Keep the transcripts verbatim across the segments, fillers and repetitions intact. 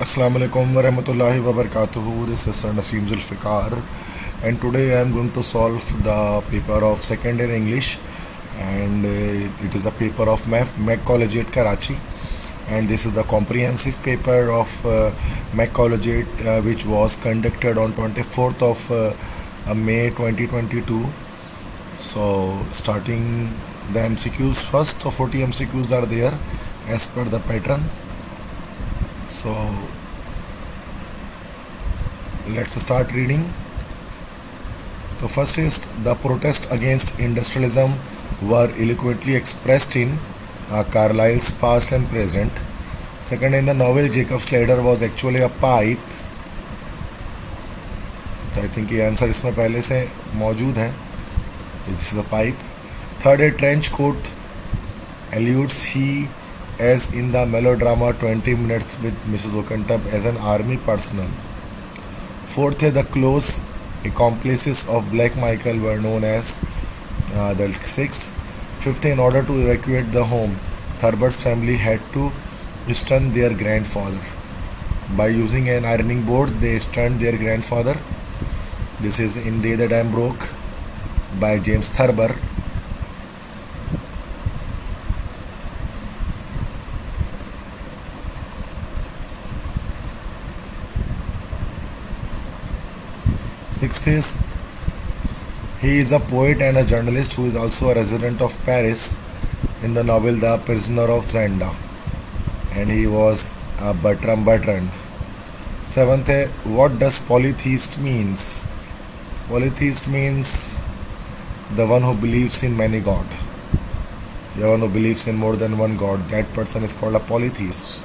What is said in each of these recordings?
Assalamu alaikum wa rahmatullahi wa barakatuhu. This is Sir Naseem Zulfikar, and today I am going to solve the paper of second year English, and uh, it is a paper of M A C, Mac Collegiate Karachi, and this is the comprehensive paper of uh, Mac Collegiate, uh, which was conducted on twenty-fourth of uh, May twenty twenty-two. So starting the M C Qs first, so forty M C Qs are there as per the pattern. So let's start reading. The first is the protest against industrialism were eloquently expressed in uh, Carlyle's past and present. Second, in the novel Jacob's ladder was actually a pipe. तो I think ये answer इसमें पहले से मौजूद है. This is a pipe. Third, a trench coat alludes he as in the melodrama twenty minutes with Missus Okentup as an army personnel. Fourth, the close accomplices of Black Michael were known as uh, the Six. Fifth, in order to evacuate the home, Thurbert's family had to stun their grandfather. By using an ironing board, they stunned their grandfather. This is In Day the Dam Broke by James Thurber. Sixth is, he is a poet and a journalist who is also a resident of Paris in the novel The Prisoner of Zenda, and he was a Bertram Bertrand. Seventh, what does polytheist means? Polytheist means the one who believes in many gods. The one who believes in more than one god, that person is called a polytheist.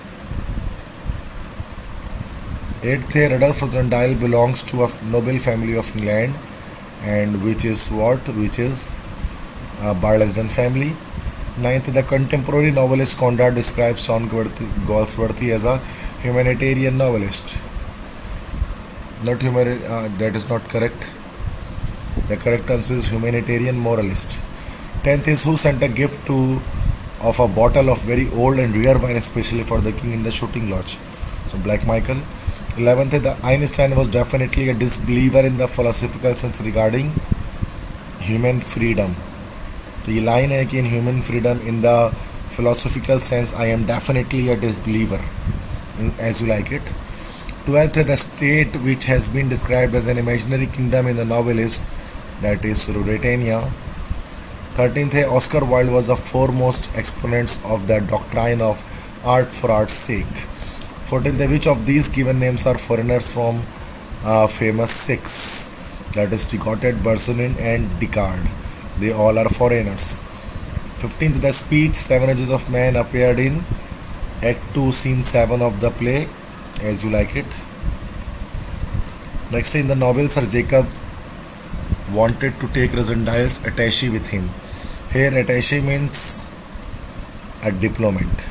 Eighth, Rudolf Rundale belongs to a noble family of England, and which is what? Which is a Barlesden family. Ninth, the contemporary novelist Conrad describes John Galsworthy as a humanitarian novelist. Not human. Uh, that is not correct. The correct answer is humanitarian moralist. Tenth is, who sent a gift to of a bottle of very old and rare wine, especially for the king in the shooting lodge. So Black Michael. eleventh, the Einstein was definitely a disbeliever in the philosophical sense regarding human freedom. तो ये line है कि in human freedom in the philosophical sense I am definitely a disbeliever, as you like it. twelfth, the state which has been described as an imaginary kingdom in the novel is, that is Ruritania. thirteenth, Oscar Wilde was the foremost exponents of the doctrine of art for art's sake. fourteenth, which of these given names are foreigners from uh, famous six? That is Descartes, Bergson and Descartes. They all are foreigners. fifteenth, the speech Seven Edges of Man appeared in Act two, Scene seven of the play, as you like it. Next, in the novel, Sir Jacob wanted to take Rundale's attaché with him. Here, attaché means a diplomat.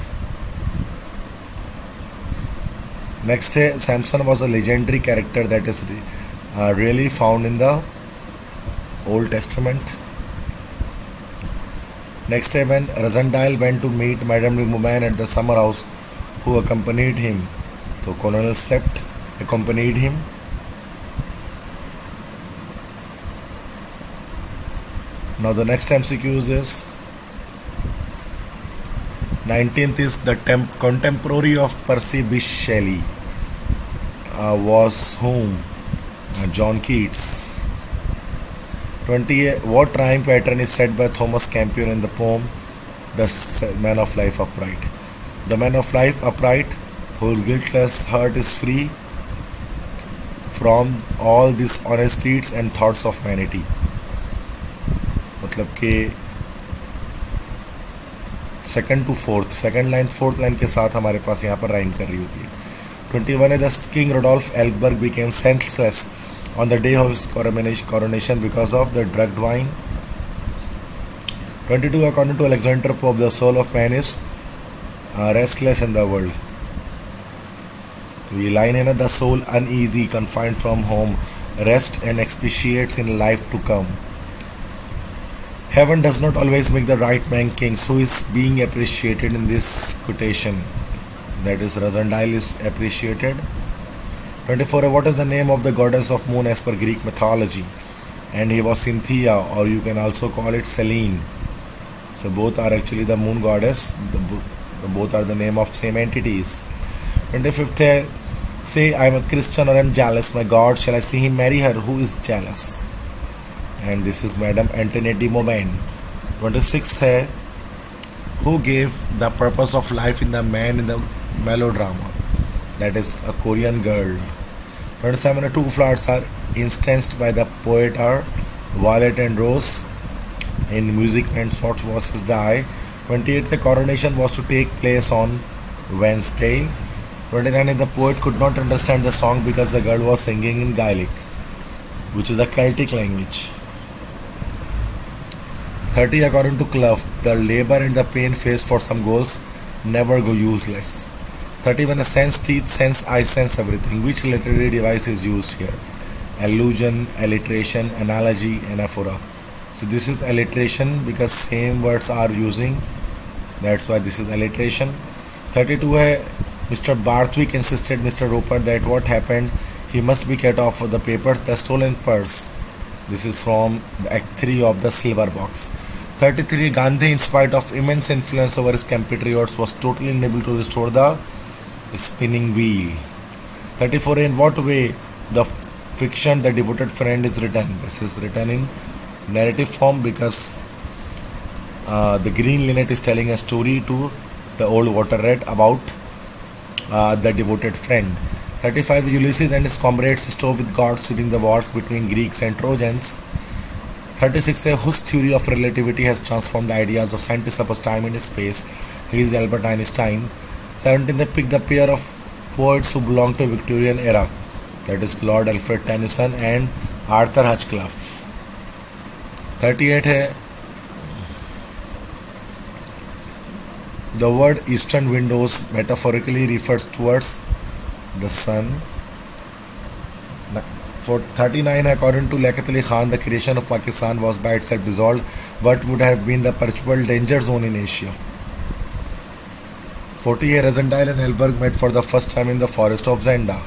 Next, Samson was a legendary character that is uh, really found in the Old Testament. Next, when Rundale went to meet Madame de Moulin at the summer house, who accompanied him? So Colonel Sept accompanied him. Now the next M C Q is nineteenth is the temp- contemporary of Percy Bysshe Shelley uh, was whom? Uh, John Keats. twenty, what rhyme pattern is set by Thomas Campion in the poem The Man of Life Upright? The man of life upright, whose guiltless heart is free from all these honest deeds and thoughts of vanity. मतलब कि second to fourth, second line fourth line के साथ हमारे पास यहाँ पर rhyme कर रही होती है. ट्वेंटी वन है, the king Rudolf Elberg became senseless on the day of his coronation because of the drugged wine. Twenty two, according to Alexander Pope, the soul of man is uh, restless in the world. तो ये line है ना, the soul uneasy, confined from home, rest and expatiates in life to come. Heaven does not always make the right man king, so is being appreciated in this quotation. that is Razandile is appreciated. twenty-four. What is the name of the goddess of moon as per Greek mythology? And he was Cynthia, or you can also call it Selene. So both are actually the moon goddess. The, both are the name of same entities. twenty-fifth. Say I am a Christian or I am jealous. My God, shall I see him marry her? Who is jealous? And this is Madame Antoinette de Mauban. twenty-sixth है, who gave the purpose of life in the man in the melodrama? That is a Korean girl. twenty-seven. Two flowers are instanced by the poet are Violet and Rose. In music, when short voices die. twenty-eight. The coronation was to take place on Wednesday. twenty-nine. The poet could not understand the song because the girl was singing in Gaelic, which is a Celtic language. thirty. According to Clough, the labor and the pain faced for some goals never go useless. thirty-one. Sense teeth, sense eye, sense everything. Which literary device is used here? Allusion, alliteration, analogy, anaphora. So this is alliteration because same words are using. That's why this is alliteration. thirty-two है, Mister Barthwick insisted Mister Roper that what happened, he must be cut off for the papers, the stolen purse. This is from the Act three of the Silver Box. thirty-three. Gandhi, in spite of immense influence over his compatriots, was totally unable to restore the spinning wheel. thirty-four. In what way the fiction The Devoted Friend is written? This is written in narrative form because uh, the Green Linnet is telling a story to the old water rat about uh, the devoted friend. thirty-five. Ulysses and his comrades strove with gods during the wars between Greeks and Trojans. thirty-six. Whose theory of relativity has transformed the ideas of scientists across time and space? He is Albert Einstein. seventeen. They pick the pair of poets who belong to Victorian era. That is Lord Alfred Tennyson and Arthur Hutchcliffe. thirty-eight है, the word eastern windows metaphorically refers towards the sun. For thirty-nine, according to Liaquat Ali Khan, the creation of Pakistan was by itself dissolved. What would have been the perpetual danger zone in Asia? forty. Razandile and Helberg met for the first time in the forest of Zenda.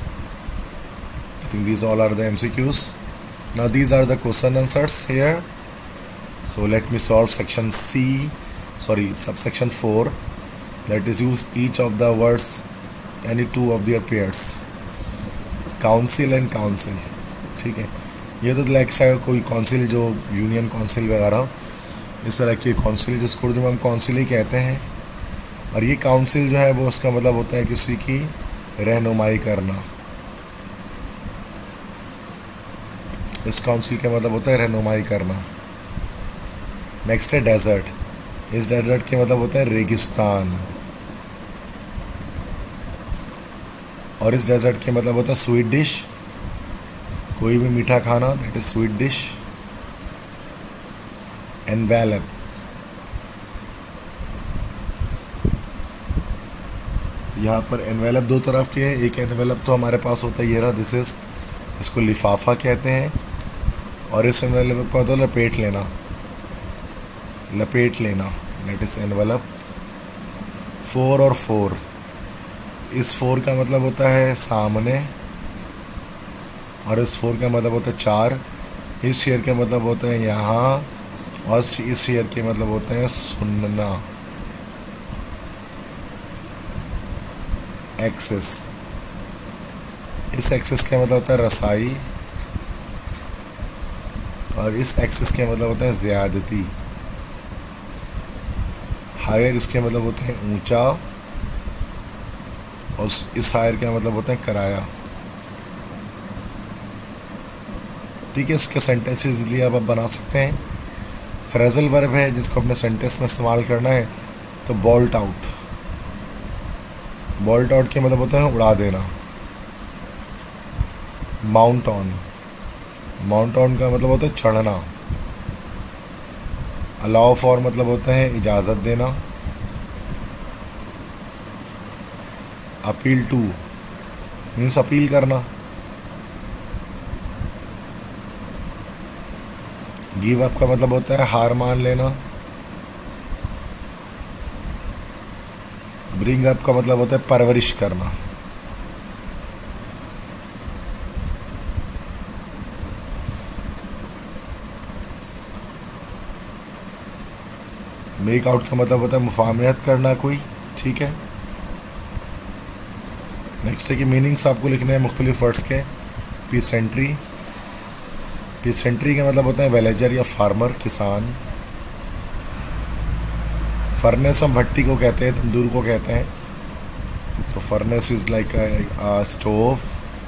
I think these all are the M C Qs. Now these are the question answers here. So let me solve section C, sorry, subsection four. Let us use each of the words, any two of their pairs. Council and council, ठीक है, ये तो like सा कोई council जो union council वगैरह इस तरह की काउंसिल जिसको उर्दू में हम काउंसिल ही कहते हैं. और ये काउंसिल जो है वो उसका मतलब होता है किसी की रहनुमाई करना. इस काउंसिल का मतलब होता है रहनुमाई करना. नेक्स्ट है डेजर्ट. इस डेजर्ट के मतलब होता है रेगिस्तान. और इस डेजर्ट के मतलब होता है स्वीट डिश, कोई भी मीठा खाना, that is sweet dish. Envelope, यहाँ पर एनवेलप दो तरफ के हैं. एक एनवेलप तो हमारे पास होता है ये रहा, दिस इज, इसको लिफाफा कहते हैं. और इस एनवेलप का मतलब लपेट लेना, लपेट लेना, दैट इज एनवेलप. फोर और फोर, इस फोर का मतलब होता है सामने, और इस फोर का मतलब होता है चार. इस शेयर का मतलब होता है यहाँ, और इस शेयर के मतलब होता है सुनना. एक्सेस, इस एक्सेस का मतलब होता है रसाई, और इस एक्सेस का मतलब होता है ज़्यादती. हायर, इसके मतलब होते हैं ऊंचा, और इस हायर का मतलब होता है किराया. ठीक है, इसके सेंटेंसेस लिए अब आप बना सकते हैं. फ्रेजल वर्ब है जिसको अपने सेंटेंस में इस्तेमाल करना है, तो बॉल्ट आउट. बॉल्ट आउट के मतलब होता है उड़ा देना. माउंट ऑन, माउंट ऑन का मतलब होता है चढ़ना. अलाउ फॉर मतलब होता है इजाज़त देना. अपील टू मीन्स अपील करना. गिव अप का मतलब होता है हार मान लेना. ब्रिंग अप का मतलब होता है परवरिश करना। मेक आउट का मतलब होता है मुफाहमत करना कोई, ठीक है। नेक्स्ट है कि मीनिंग्स आपको लिखने हैं मुख्तलिफ वर्ड्स के। पीसेंट्री, पीसेंट्री का मतलब होता है विलेजर या फार्मर, किसान। फर्नेस हम भट्टी को कहते हैं, तंदूर को कहते हैं, तो furnace is like a stove.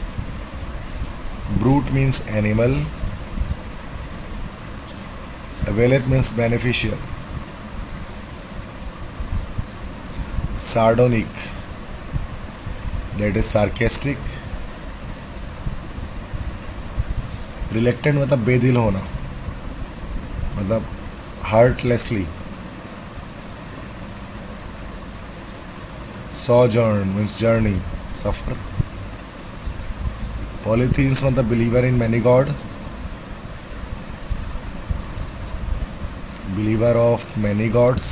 Brute means animal. Valet means beneficial. Sardonic, that is sarcastic। Reluctant मतलब बेदिल होना, मतलब हार्टलेसली। sojourn means journey, सफर। पॉलीथीन्स मतलब believer in many god, believer of many gods.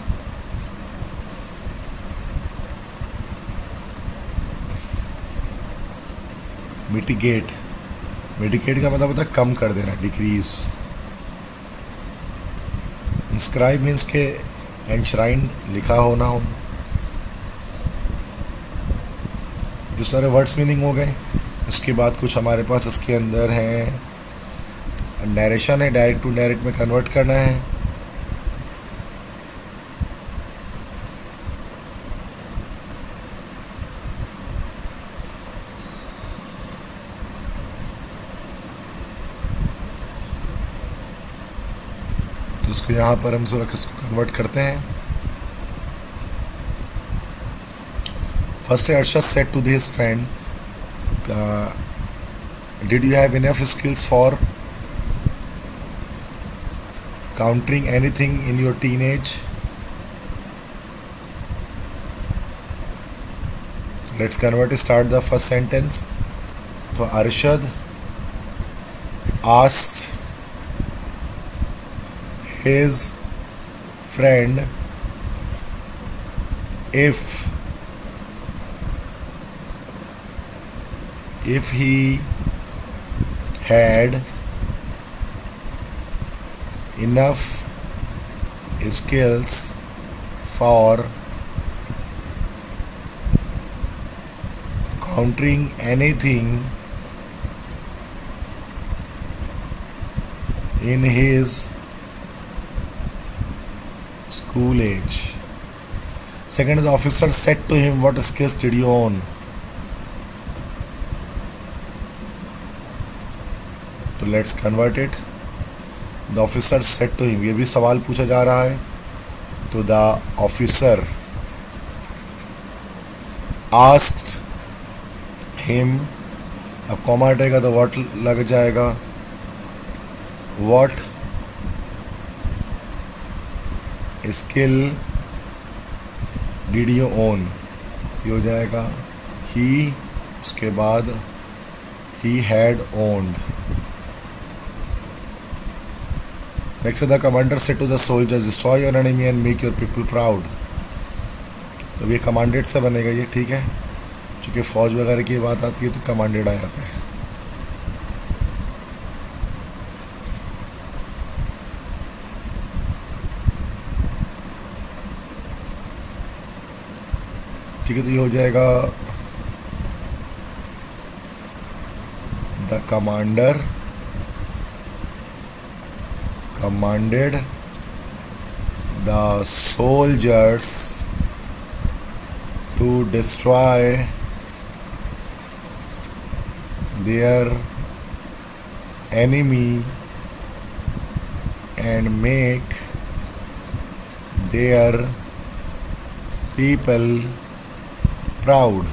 Mitigate, mitigate का मतलब होता है कम कर देना, डिक्रीज। इंस्क्राइब मीन्स के एंश्राइंड, लिखा होना हो। जो सारे वर्ड्स मीनिंग हो गए। इसके बाद कुछ हमारे पास इसके अंदर है नरेशन है, डायरेक्ट टू डायरेक्ट में कन्वर्ट करना है। तो इसको यहाँ पर हम जरा इसको कन्वर्ट करते हैं। First Arshad said to his friend, did you have enough skills for countering anything in your teenage? Let's convert, start the first sentence. So Arshad asked his friend if if he had enough skills for countering anything in his school age. Second, the officer said to him, what skills did you own? So let's convert it. The officer said to him, ये भी सवाल पूछा जा रहा है, तो the officer asked him, अब comma हटेगा तो what लग जाएगा, what skill did you own, ये हो जाएगा he, उसके बाद he had owned. Next, the commander said to the soldiers, destroy your enemy and make your people proud. तो ये कमांडेड से बनेगा ये, ठीक है। चूँकि फौज वगैरह की बात आती है तो कमांडेड आ जाता है। ठीक है, तो ये हो जाएगा the commander commanded the soldiers to destroy their enemy and make their people proud.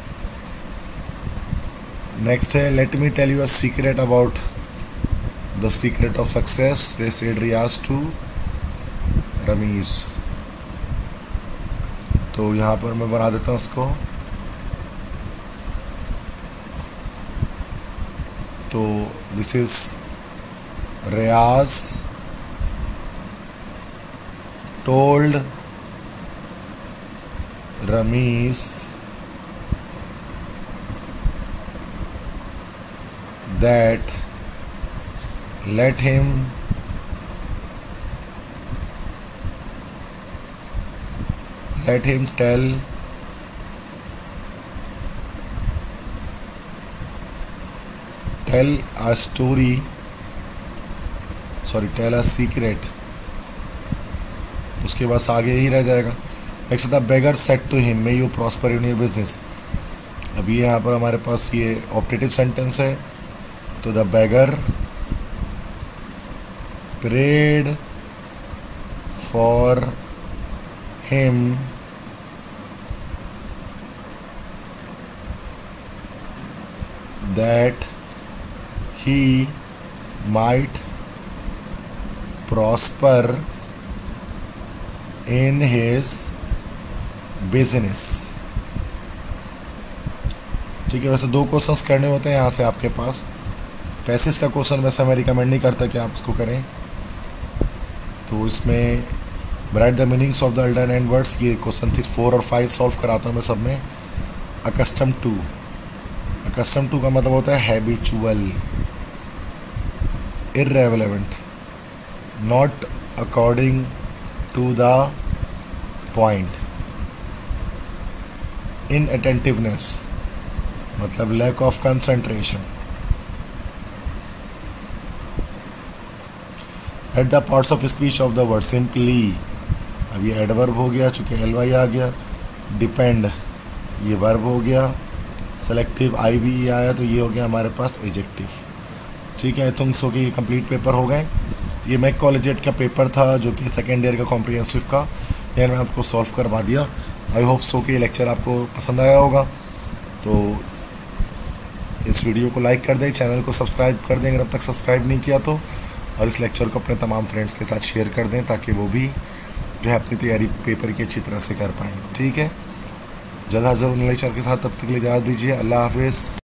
Next, let me tell you a secret about the secret of success, said Riyaz to Ramiz. तो यहाँ पर मैं बना देता हूँ उसको। तो this is Riyaz told Ramiz that let him let him tell tell a story sorry tell a secret। उसके बाद आगे ही रह जाएगा। Next the beggar said to him may you prosper in your business. अभी यहाँ पर हमारे पास ये ऑप्टेटिव सेंटेंस है, तो the beggar prayed for him that he might prosper in his business. ठीक है, वैसे दो क्वेश्चंस करने होते हैं यहाँ से आपके पास। पैसेज का क्वेश्चन वैसे मैं रिकमेंड नहीं करता कि आप इसको करें, तो इसमें write the meanings of the alternate words, ये क्वेश्चन थी फोर और फाइव सॉल्व कराता हूँ मैं सब में। अकस्टम टू, अकस्टम टू का मतलब होता है habitual, irrelevant, not according to the point, inattentiveness मतलब lack of concentration. At the parts of speech of the word simply, अब ये एडवर्ब हो गया चूँकि एल वाई आ गया। डिपेंड ये वर्ब हो गया। सेलेक्टिव आई वी ई आया तो ये हो गया हमारे पास एजेक्टिव। ठीक है, तुम सो कि कंप्लीट पेपर हो गए। ये मैक कॉलेजिएट का पेपर था जो कि सेकेंड ईयर का कॉम्प्रिहेंसिव का, यार मैं आपको सॉल्व करवा दिया। आई होप सो कि लेक्चर आपको पसंद आया होगा। तो इस वीडियो को लाइक कर दें, चैनल को सब्सक्राइब कर दें अगर अब तक सब्सक्राइब नहीं किया तो, और इस लेक्चर को अपने तमाम फ्रेंड्स के साथ शेयर कर दें ताकि वो भी जो है अपनी तैयारी पेपर की अच्छी तरह से कर पाएँ। ठीक है, जल्द हाजिर होने लेक्चर के साथ, तब तक के लिए इजाज़त दीजिए। अल्लाह हाफिज़।